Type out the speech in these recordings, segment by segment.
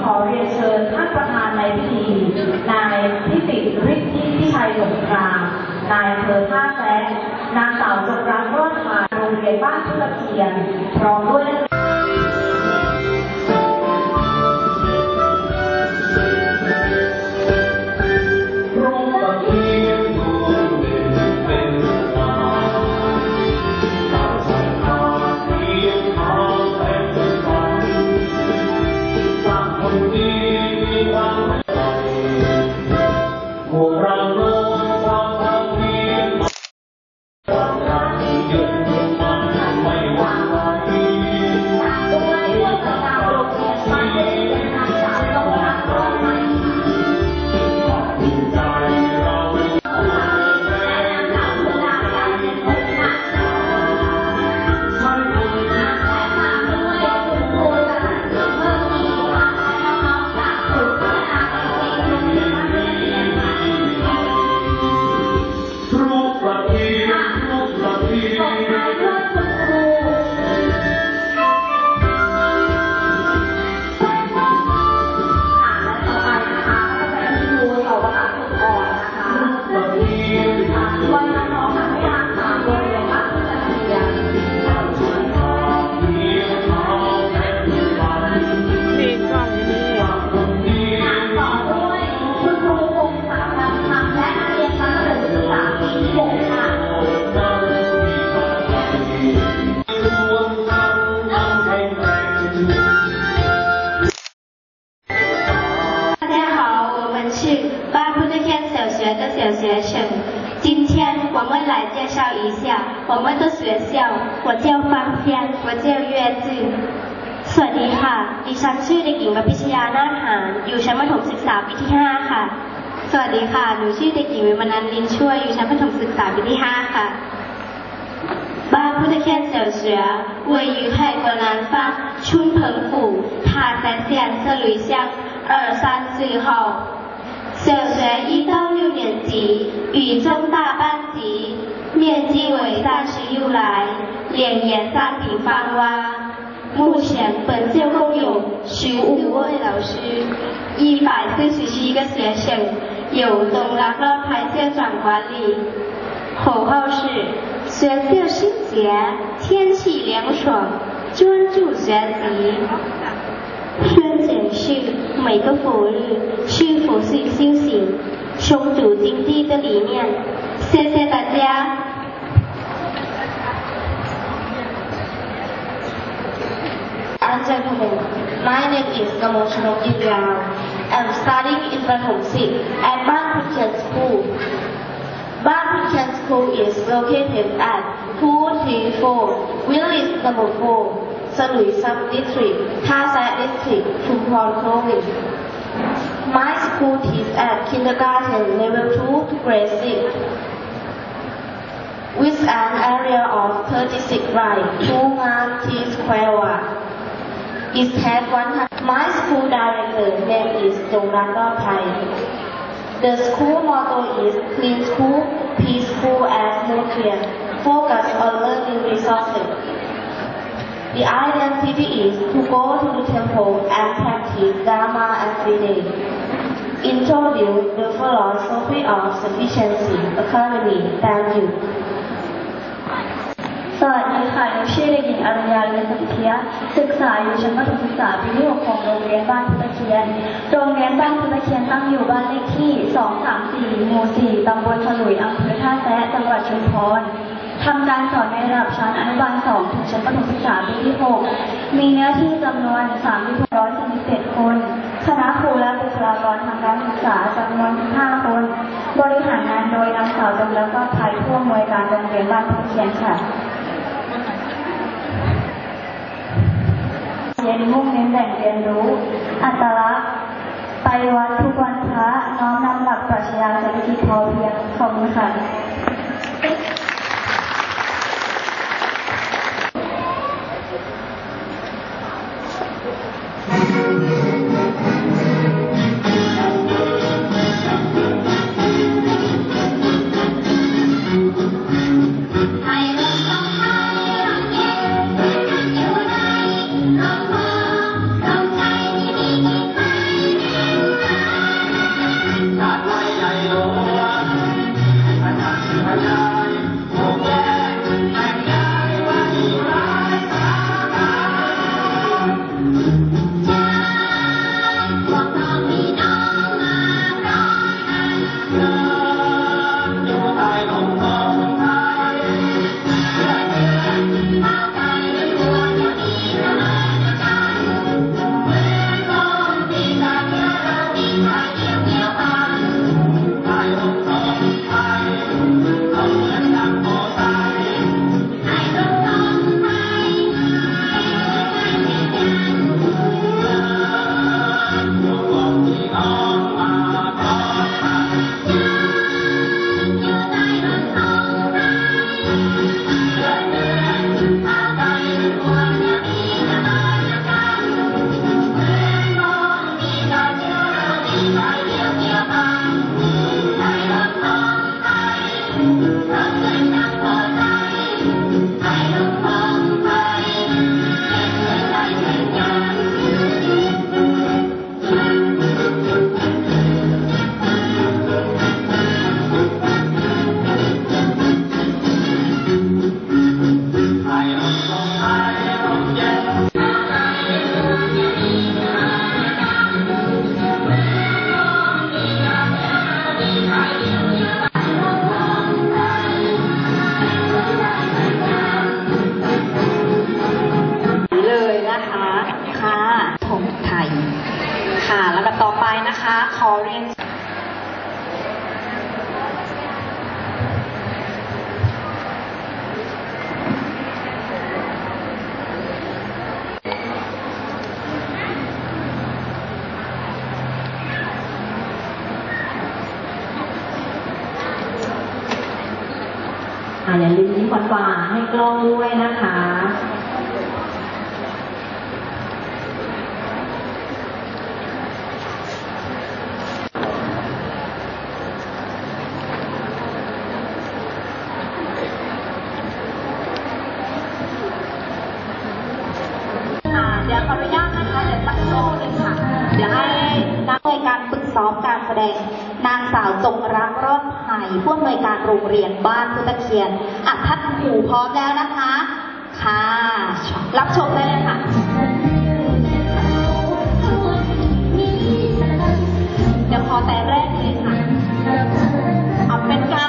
ขอเรียนเชิญท่านประธานในพิธีนายพิสิทธิ์ฤทธิพิชัยสงครามนายอำเภอท่าแซะนางสาวจงรักรอดมาโรงเรียนบ้านพุทธเคียนพร้อมด้วย今天我们来介绍一下我们的学校。我叫方仙，我叫岳จื่อสวัสดีค่ะดิฉันชื่อเด็กหญิงวพิชยานาถหารอยู่ชั้นประถมศึกษาปีที่5ค่ะสวัสดีค่ะหนูชื่อเด็กหญิงวิมนันท์ลินช่วยอยู่ชั้นประถมศึกษาปีที่5ค่ะบ้านพุทธเคียน小学位于泰国南方春蓬府塔山县色吕乡234号小学1到6年级，与中大班级，面积为36来，连延3平方蛙。目前本校共有15位老师，141个学生，由东拉乐派校长管理。口号是：学校清洁，天气凉爽，专注学习。宣讲是每个佛日是佛系修行、充足经济的理念。谢谢大家。 and gentlemen, my name is Kamoshino Yirao. I'm studying in Prathom Sik at Ban Phut Kien School. Ban Phut Kien School is located at 234 Village number 4. Salui Sub-District, Tha Sai District, Chumphon Province. My school teaches at kindergarten level 2 to grade 6, with an area of 36 right, 2 square. It has 100. My school director name is Jongran Thai. The school motto is Clean School, Peaceful and Nutrient, focus on learning resources. The identity is to go to the temple and practice Dharma every day. Introduce the philosophy of sufficiency, economy, thank you. สวัสดีค่ะหนูชื่อเด็กหญิงอรัญญา เรือนสุทธิยะศึกษาอยู่ชั้นประถมศึกษาปีที่6ของโรงเรียนบ้านพุทธเคียนโรงเรียนบ้านพุทธเคียนตั้งอยู่บ้านเลขที่234หมู่4ตำบลฉลุยอำเภอท่าแซะจังหวัดชุมพรทำการสอนในระดับชั้นอนุบาล2ถึงชั้นประถมศึกษาปีที่6มีเนื้อที่จำนวน3,647 คนคณะครูและบุคลากรทางการศึกษาจำนวน5 คนบริหารงานโดยนางสาวจงรัก รอดภัยผู้อำนวยการโรงเรียนบ้านพุทธเคียนค่ะเรียนมุ่งเน้นแหล่งเรียนรู้อัตลักษณ์ไปวัดทุกวันพระน้อมนำหลักปรัชญาเศรษฐกิจพอเพียงขอบคุณค่ะอย่าลืมยิ้มหวานๆให้กล้องด้วยนะคะเดี๋ยวขออนุญาตนะคะเดี๋ยวสักครู่หนึงค่ะเดี๋ยวให้นักอำนวยการฝึกซ้อมการแสดงนางสาวจงรักรอดไผ่ผู้อำนวยการโรงเรียนบ้านพุทธเคียนท่านครูพร้อมแล้วนะคะค่ะรับชมได้เลยค่ะเดี๋ยวขอแต่แรกเลยค่ะเอาเป็นการ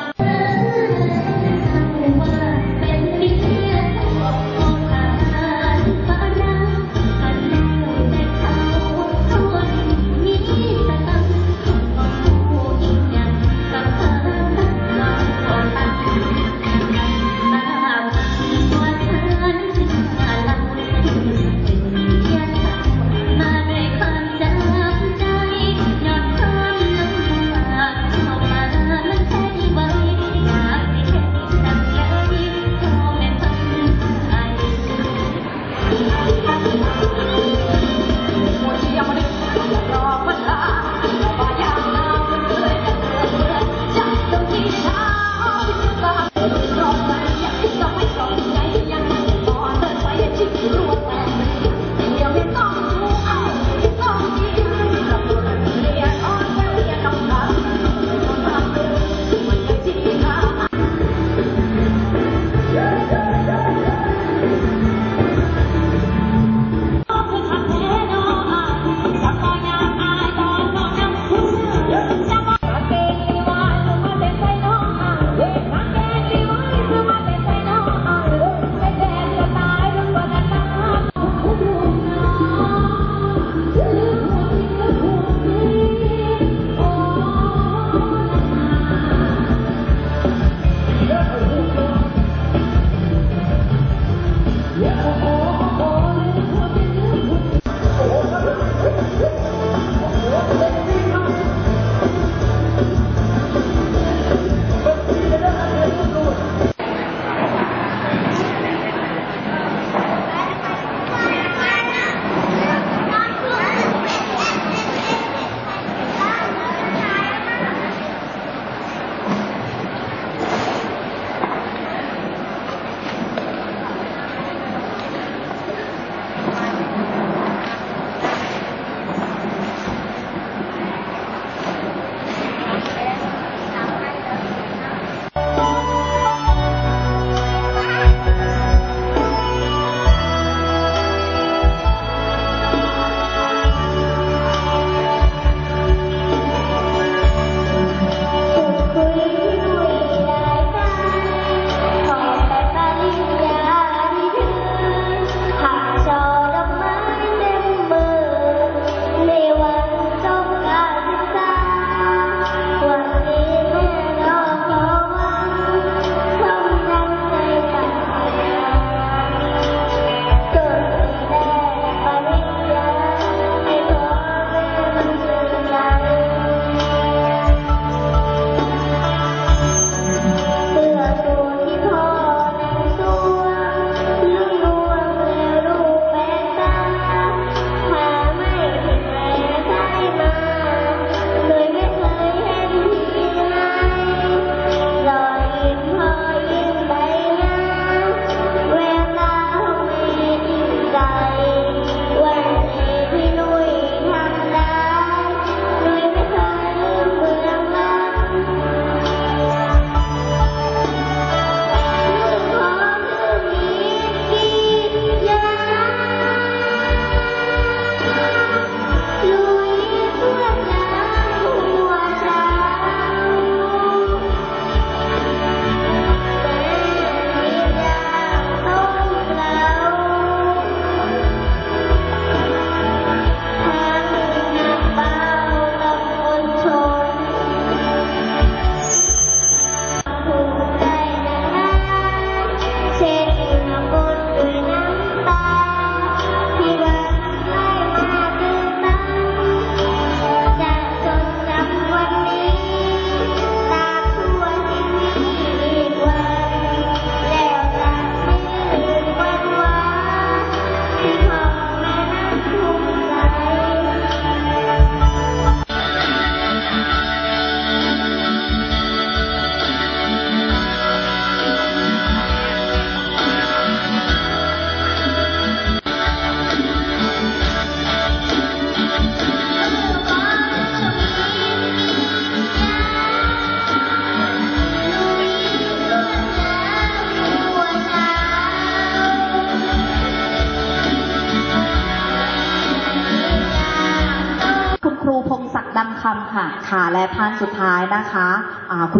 คำค่ะค่ะและท่านสุดท้ายนะคะคุณ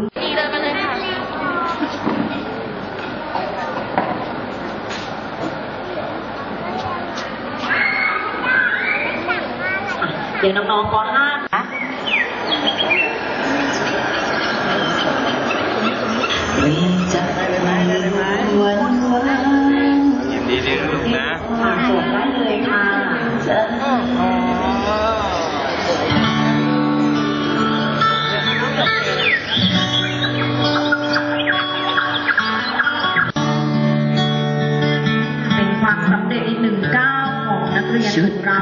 เดี๋ยวน้องๆป .5 นะยินดีด้วยลูกนะส่งได้เลยค่ะเป็นความสำเร็จอีกหนึ่งก้าวของนักเรียนของเรา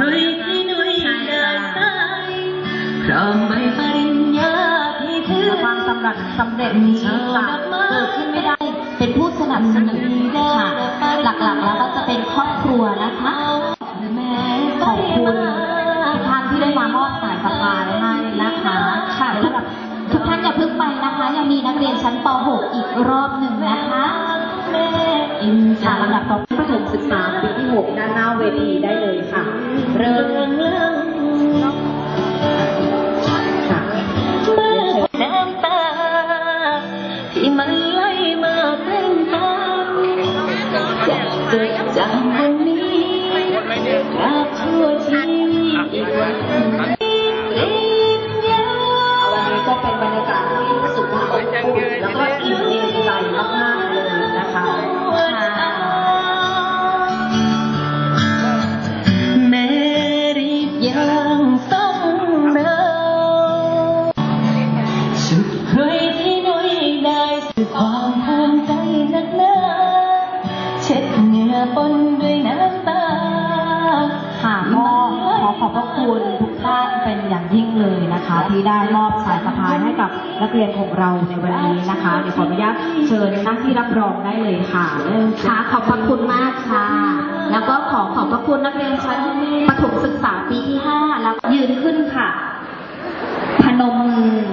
ความสำเร็จนี้เกิดขึ้นไม่ได้เป็นผู้สนับสนุนค่ะหลักๆแล้วก็จะเป็นครอบครัวนะคะขอบคุณทุกท่านที่ได้มามอบสายสะพายให้นะคะค่ะทุกท่านอย่าเพิ่งไปนะคะยังมีนักเรียนชั้นป .6 อีกรอบหนึ่งนะคะค่ะลำดับต่อไปประถมศึกษาปีที่ 6 ด้านหน้าเวทีได้เลยค่ะเริ่มค่ะน้ำตาที่มันไหลมาเส้นทางจากเกิดจากวันนี้ตราบชั่วชีวิตอีกวันหนึ่งวันนี้ก็เป็นบรรยากาศที่รู้สึกว่าอบอุ่นแล้วก็อิ่มเอมใจมากๆเลยนะคะแม่รีบยังส่งเดินชุดเคยที่น้อยได้สื่อความภูมิใจนักหนาเช็ดเหงื่อปนด้วยน้ำตาค่ะก็ขอขอบพระคุณทุกท่านเป็นอย่างยิ่งเลยนะคะที่ได้มอบสายสะพายให้กับนักเรียนของเราในวันนี้นะคะเดี๋ยวขออนุญาตเชิญนั่งที่รับรองได้เลยค่ะค่ะขอบพระคุณมากค่ะแล้วก็ขอบพระคุณนักเรียนชั้นประถมศึกษาปีที่ 5แล้วยืนขึ้นค่ะพนมมือ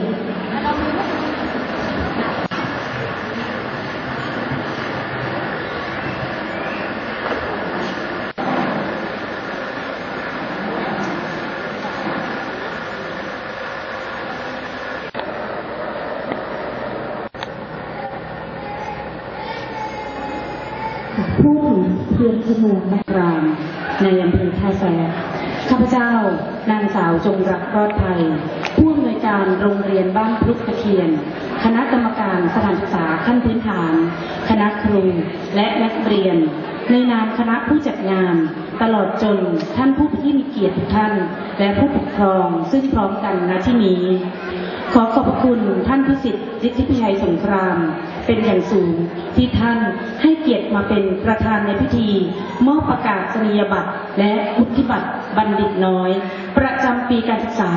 ผู้ถือเพื่อนชนวนแม่กรามในอำเภอท่าแซะข้าพเจ้านางสาวจงรักรอดไทยผู้อำนวยการโรงเรียนบ้านพลุกตะเคียนคณะกรรมการสถานศึกษาขั้นพื้นฐานคณะครูและนักเรียนในนามคณะผู้จัดงานตลอดจนท่านผู้ที่มีเกียรติทุกท่านและผู้ปกครองซึ่งพร้อมกันณที่นี้ขอขอบพระคุณท่านพิสิทธิ์ฤทธิพิชัยสงครามเป็นอย่างสูงที่ท่านให้เกียรติมาเป็นประธานในพิธีมอบประกาศนียบัตรและวุฒิบัตรบัณฑิตน้อยประจำปีการศึกษา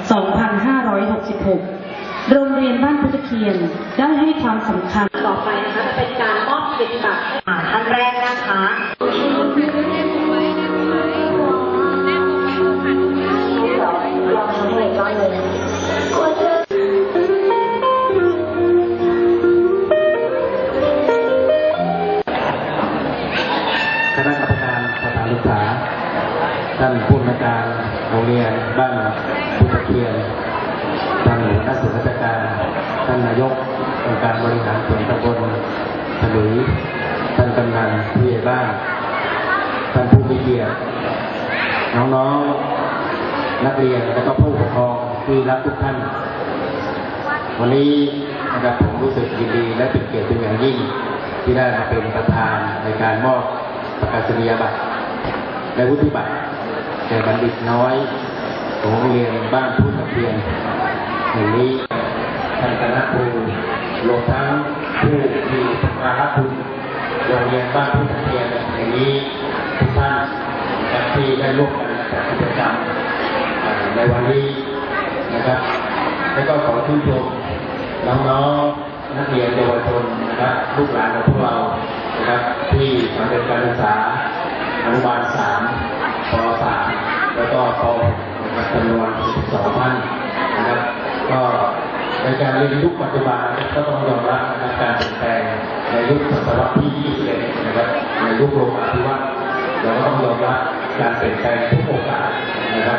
2566 โรงเรียนบ้านพุทธเคียนได้ให้ความสำคัญต่อไปนะคะจะเป็นการมอบเกียรติบัตรท่านแรกนะคะคณะกรรมการสถานศึกษาท่านผู้อำนวยการโรงเรียนบ้านพุทธเคียนท่านหัวหน้าส่วนราชการท่านนายกองค์การบริหารส่วนตำบลถลุยท่านกำนันผู้ใหญ่บ้านท่านผู้มีเกียรติน้องๆนักเรียนและก็ผู้ปกครองที่รักทุกท่านวันนี้นะครับผมรู้สึกยินดีและเป็นเกียรติเป็นอย่างยิ่งที่ได้มาเป็นประธานในการมอบประกาศนียบัตรและวุฒิบัตรแก่บัณฑิตน้อยของโรงเรียนบ้านพุทธเคียนแห่งนี้ท่านคณะครูรวมทั้งผู้ที่มารับทุนโรงเรียนบ้านพุทธเคียนแห่งนี้ทุกท่านที่ได้ร่วมกันจัดกิจกรรมในวันนี้นะครับและก็ขอชื่นชมน้องๆนักเรียนเยาวชนนะครับลูกหลานของพวกเรานะครับที่มาเป็นการศึกษาอนุบาล 3 ป .3 แล้วก็ป .6 จำนวน12 ท่านนะครับก็ในการเรียนยุคปัจจุบันก็ต้องยอมรับการเปลี่ยนแปลงในยุคศตวรรษที่ 21 นะครับในยุคโลกาภิวัตน์เราก็ต้องยอมรับการเปลี่ยนแปลงทุกโอกาสนะครับ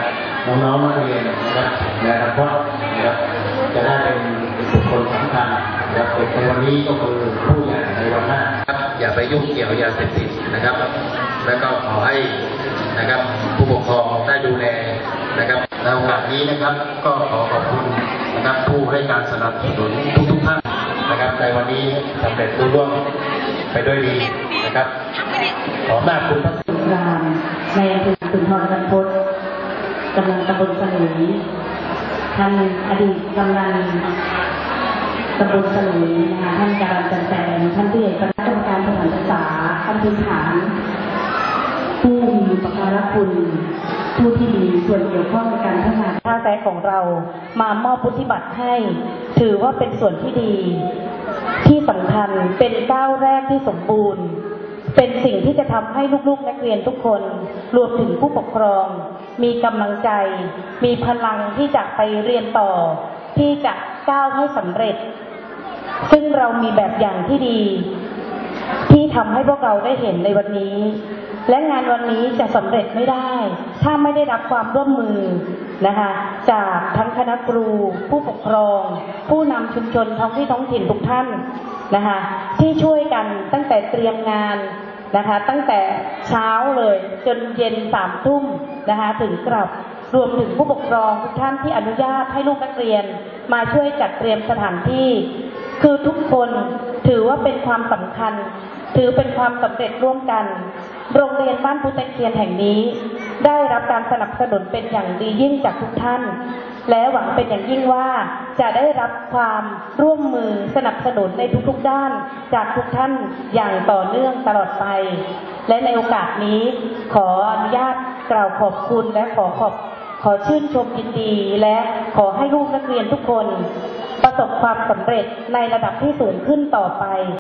น้องๆนักเรียนนะครับในอนาคตนะครับจะได้เป็นบุคคลสำคัญนะครับเด็กในวันนี้ก็คือผู้ใหญ่ในวันหน้าครับอย่าไปยุ่งเกี่ยวยาเสพติดนะครับ แล้วก็ขอให้นะครับผู้ปกครองได้ดูแลนะครับในโอกาสนี้นะครับก็ขอขอบคุณนะครับผู้ให้การสนับสนุนทุกท่านนะครับในวันนี้สำเร็จรุ่ร่วงไปด้วยดีนะครับขอมากคุณพระสงครามในอำเภอสุนทรบรรพตกำลังตำบลสลุยท่านอดีตกำนันตำบลสลุยนะคะท่านการจันแสงท่านผู้ใหญ่คณะกรรมการสถานศึกษาท่านพื้นฐานผู้มีอุปการะคุณผู้ที่มีส่วนเกี่ยวข้องในการพัฒนาท่าแซะของเรามามอบวุฒิบัตรให้ถือว่าเป็นส่วนที่ดีที่สำคัญเป็นก้าวแรกที่สมบูรณ์เป็นสิ่งที่จะทำให้ลูกๆนักเรียนทุกคนรวมถึงผู้ปกครองมีกำลังใจมีพลังที่จะไปเรียนต่อที่จะก้าวให้สำเร็จซึ่งเรามีแบบอย่างที่ดีที่ทำให้พวกเราได้เห็นในวันนี้และงานวันนี้จะสำเร็จไม่ได้ถ้าไม่ได้รับความร่วมมือนะคะจากทั้งคณะครูผู้ปกครองผู้นำชุมชนท้องที่ท้องถิ่นทุกท่านนะคะที่ช่วยกันตั้งแต่เตรียมงานนะคะตั้งแต่เช้าเลยจนเย็น3 ทุ่มนะคะถึงกลับรวมถึงผู้ปกครองทุกท่านที่อนุญาตให้ลูกนักเรียนมาช่วยจัดเตรียมสถานที่คือทุกคนถือว่าเป็นความสำคัญถือเป็นความสำเร็จร่วมกันโรงเรียนบ้านพุทธเคียนแห่งนี้ได้รับการสนับสนุนเป็นอย่างดียิ่งจากทุกท่านและหวังเป็นอย่างยิ่งว่าจะได้รับความร่วมมือสนับสนุนในทุกๆด้านจากทุกท่านอย่างต่อเนื่องตลอดไปและในโอกาสนี้ขออนุญาตกล่าวขอบคุณและขอชื่นชมยินดีและขอให้ลูกนักเรียนทุกคนประสบความสำเร็จในระดับที่สูงขึ้นต่อไป